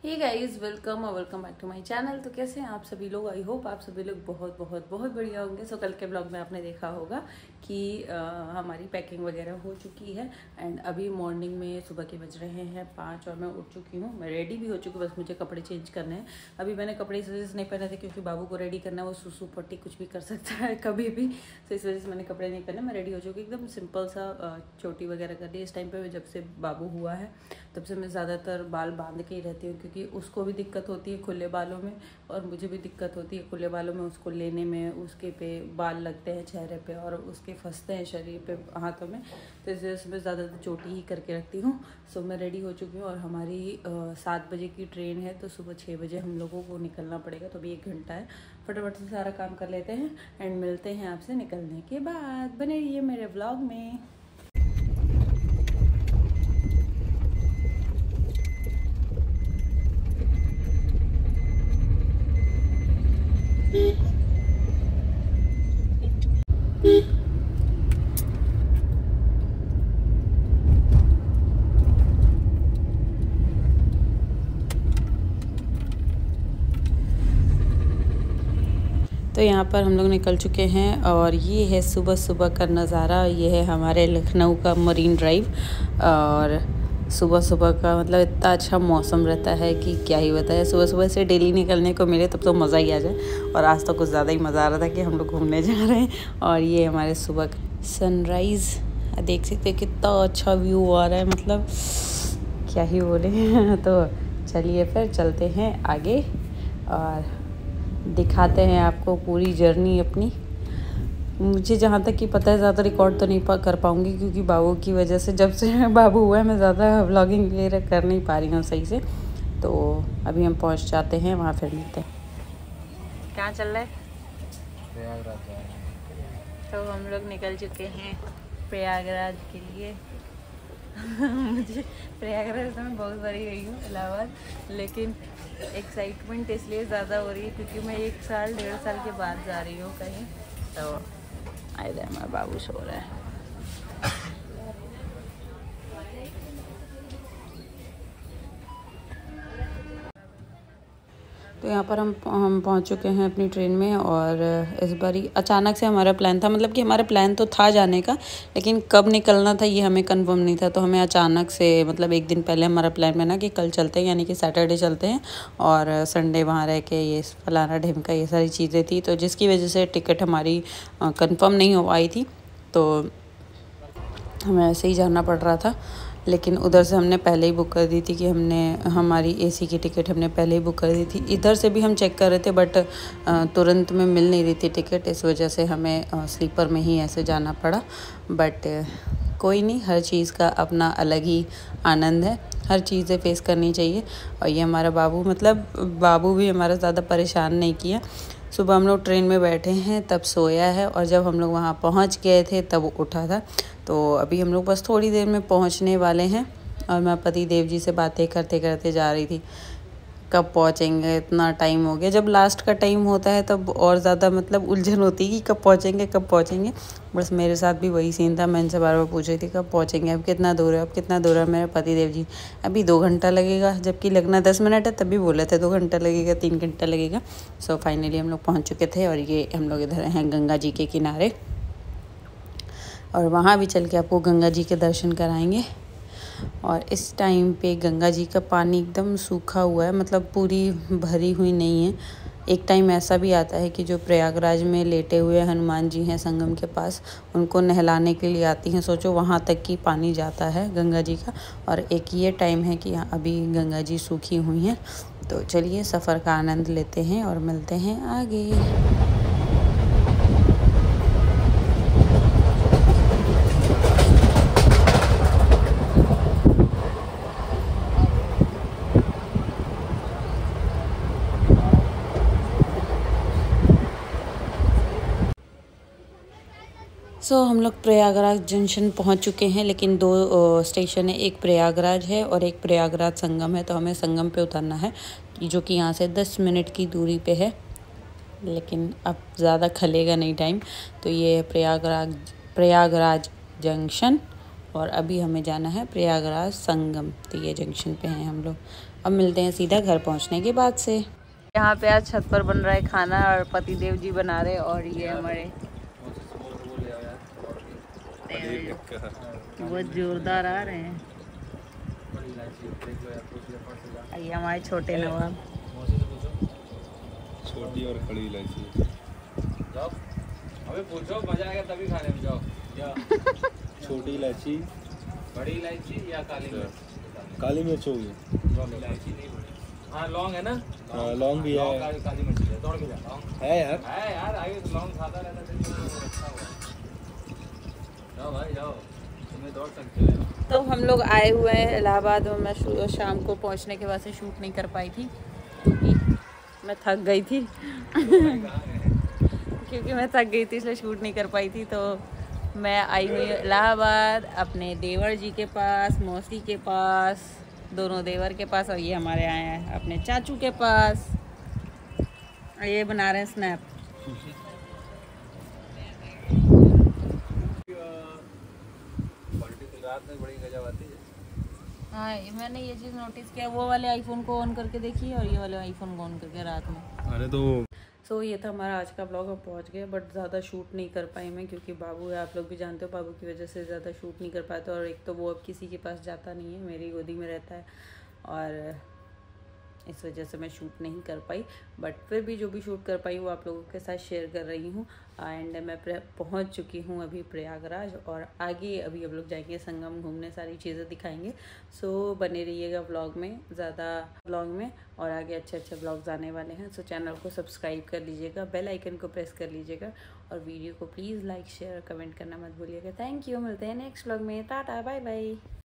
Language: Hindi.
हे गाइस, वेलकम और welcome back to my channel. तो कैसे हैं आप सभी लोग? आई होप आप सभी लोग बहुत बहुत बहुत बढ़िया होंगे। सो कल के ब्लॉग में आपने देखा होगा कि हमारी पैकिंग वगैरह हो चुकी है एंड अभी मॉर्निंग में सुबह के बज रहे हैं 5 और मैं उठ चुकी हूँ। मैं रेडी भी हो चुकी हूँ, बस मुझे कपड़े चेंज करने हैं। अभी मैंने कपड़े इस वजह से नहीं पहने थे क्योंकि बाबू को रेडी करना है, वो सुसु पट्टी कुछ भी कर सकता है कभी भी। तो इस वजह से मैंने कपड़े नहीं पहने, मैं रेडी हो चुकी हूँ। एकदम सिंपल सा चोटी वगैरह कर दी। इस टाइम पर जब से बाबू हुआ है तब से मैं ज़्यादातर बाल बांध के ही रहती हूँ क्योंकि उसको भी दिक्कत होती है खुले बालों में और मुझे भी दिक्कत होती है खुले बालों में। उसको लेने में उसके पे बाल लगते हैं चेहरे पे और उसके फंसते हैं शरीर पे, हाथों में। तो इस वजह से मैं ज़्यादातर चोटी ही करके रखती हूँ। सो मैं रेडी हो चुकी हूँ और हमारी 7 बजे की ट्रेन है तो सुबह 6 बजे हम लोगों को निकलना पड़ेगा। तो अभी 1 घंटा है, फटाफट से सारा काम कर लेते हैं एंड मिलते हैं आपसे निकलने के बाद। बने रहिए मेरे व्लॉग में। तो यहाँ पर हम लोग निकल चुके हैं और ये है सुबह सुबह का नज़ारा। ये है हमारे लखनऊ का मरीन ड्राइव और सुबह सुबह का मतलब इतना अच्छा मौसम रहता है कि क्या ही बताए। सुबह सुबह से डेली निकलने को मिले तब तो मज़ा ही आ जाए। और आज तो कुछ ज़्यादा ही मज़ा आ रहा था कि हम लोग घूमने जा रहे हैं। और ये हमारे सुबह का सनराइज़ देख सकते हैं, कितना अच्छा व्यू आ रहा है, मतलब क्या ही बोले। तो चलिए फिर चलते हैं आगे और दिखाते हैं आपको पूरी जर्नी अपनी। मुझे जहाँ तक कि पता है ज़्यादा रिकॉर्ड तो नहीं कर पाऊँगी क्योंकि बाबू की वजह से, जब से बाबू हुआ है मैं ज़्यादा व्लॉगिंग वगैरह कर नहीं पा रही हूँ सही से। तो अभी हम पहुँच जाते हैं वहाँ, फिर मिलते हैं। कहाँ चल रहा है? प्रयागराज। तो हम लोग निकल चुके हैं प्रयागराज के लिए। मुझे प्रयागराज तो मैं बहुत बारी गई हूँ इलाहाबाद, लेकिन एक्साइटमेंट इसलिए ज़्यादा हो रही है क्योंकि मैं 1 साल 1.5 साल के बाद जा रही हूँ कहीं। तो आए हमारा बाबू सो रहा है। तो यहाँ पर हम पहुँच चुके हैं अपनी ट्रेन में और इस बारी अचानक से हमारा प्लान था, मतलब कि हमारा प्लान तो था जाने का, लेकिन कब निकलना था ये हमें कंफर्म नहीं था। तो हमें अचानक से, मतलब 1 दिन पहले हमारा प्लान बना कि कल चलते हैं, यानी कि सैटरडे चलते हैं और संडे वहाँ रह के ये फलाना ढिमका ये सारी चीज़ें थी। तो जिसकी वजह से टिकट हमारी कंफर्म नहीं हो पाई थी, तो हमें ऐसे ही जाना पड़ रहा था। लेकिन उधर से हमने पहले ही बुक कर दी थी कि हमारी एसी की टिकट हमने पहले ही बुक कर दी थी। इधर से भी हम चेक कर रहे थे बट तुरंत में मिल नहीं रही थी टिकट, इस वजह से हमें स्लीपर में ही ऐसे जाना पड़ा। बट कोई नहीं, हर चीज़ का अपना अलग ही आनंद है, हर चीज़ें फेस करनी चाहिए। और ये हमारा बाबू, मतलब बाबू भी हमारा ज़्यादा परेशान नहीं किया। सुबह हम लोग ट्रेन में बैठे हैं तब सोया है और जब हम लोग वहाँ पहुँच गए थे तब उठा था। तो अभी हम लोग बस थोड़ी देर में पहुँचने वाले हैं और मैं पति देव जी से बातें करते करते जा रही थी कब पहुँचेंगे, इतना टाइम हो गया। जब लास्ट का टाइम होता है तब और ज़्यादा मतलब उलझन होती है कि कब पहुँचेंगे कब पहुँचेंगे। बस मेरे साथ भी वही सीन था, मैं इनसे बार बार पूछ रही थी कब पहुँचेंगे, अब कितना दूर है, अब कितना दूर है। मेरे पति देव जी अभी 2 घंटा लगेगा, जबकि लगना 10 मिनट है, तभी बोले थे 2 घंटा लगेगा, 3 घंटा लगेगा। सो फाइनली हम लोग पहुँच चुके थे और ये हम लोग इधर हैं गंगा जी के किनारे और वहाँ भी चल के आपको गंगा जी के दर्शन कराएंगे। और इस टाइम पे गंगा जी का पानी एकदम सूखा हुआ है, मतलब पूरी भरी हुई नहीं है। एक टाइम ऐसा भी आता है कि जो प्रयागराज में लेटे हुए हनुमान जी हैं संगम के पास, उनको नहलाने के लिए आती हैं। सोचो वहाँ तक की पानी जाता है गंगा जी का। और एक ये टाइम है कि अभी गंगा जी सूखी हुई हैं। तो चलिए सफ़र का आनंद लेते हैं और मिलते हैं आगे। हम लोग प्रयागराज जंक्शन पहुंच चुके हैं, लेकिन 2 स्टेशन है, एक प्रयागराज है और एक प्रयागराज संगम है। तो हमें संगम पे उतरना है जो कि यहाँ से 10 मिनट की दूरी पे है, लेकिन अब ज़्यादा खलेगा नहीं टाइम। तो ये है प्रयागराज जंक्शन और अभी हमें जाना है प्रयागराज संगम। तो ये जंक्शन पे हैं हम लोग अब मिलते हैं सीधा घर पहुंचने के बाद से। यहाँ पे आज छत पर बन रहा है खाना और पति देव जी बना रहे, और ये हमारे बहुत जोरदार आ रहे हैं। ये हमारे छोटे नवाब, छोटी और खड़ी इलायची। जाओ अबे पूछो, मजा आएगा तभी खाने में। जाओ छोटी इलायची, बड़ी इलायची या काली मिर्च? काली मिर्च होगी। इलायची नहीं बड़ी। हाँ लौंग है ना? हाँ लौंग भी है। काली मिर्च है। दौड़ के जा। है यार आगे तो लौंग खाता रहता है। जाओ भाई जाओ, तुम्हें दौड़ सकते हो। तो हम लोग आए हुए हैं इलाहाबाद और मैं शाम को पहुंचने के बाद से शूट नहीं कर पाई थी क्योंकि मैं थक गई थी क्योंकि मैं थक गई थी इसलिए शूट नहीं कर पाई थी। तो मैं आई हुई इलाहाबाद अपने देवर जी के पास, मौसी के पास, दोनों देवर के पास, और ये हमारे आए हैं अपने चाचू के पास। और ये बना रहे हैं स्नैप। बड़ी गजब आती है। हाँ मैंने ये चीज़ नोटिस किया, वो वाले आईफोन को ऑन करके देखिए और ये वाले आईफोन को ऑन करके रात में। अरे तो सो ये था हमारा आज का ब्लॉग। अब पहुंच गए बट ज़्यादा शूट नहीं कर पाई मैं क्योंकि बाबू है, आप लोग भी जानते हो, बाबू की वजह से ज़्यादा शूट नहीं कर पाते। और एक तो वो अब किसी के पास जाता नहीं है, मेरी गोदी में रहता है और इस वजह से मैं शूट नहीं कर पाई। बट फिर भी जो भी शूट कर पाई वो आप लोगों के साथ शेयर कर रही हूँ। एंड मैं पहुँच चुकी हूँ अभी प्रयागराज, और आगे अभी हम लोग जाएंगे संगम घूमने, सारी चीज़ें दिखाएंगे। सो बने रहिएगा व्लॉग में, ज़्यादा व्लॉग में, और आगे अच्छे अच्छे व्लॉग्स आने वाले हैं। सो चैनल को सब्सक्राइब कर लीजिएगा, बेल आइकन को प्रेस कर लीजिएगा, और वीडियो को प्लीज़ लाइक शेयर कमेंट करना मत भूलिएगा। थैंक यू, मिलते हैं नेक्स्ट व्लॉग में। Tata bye bye.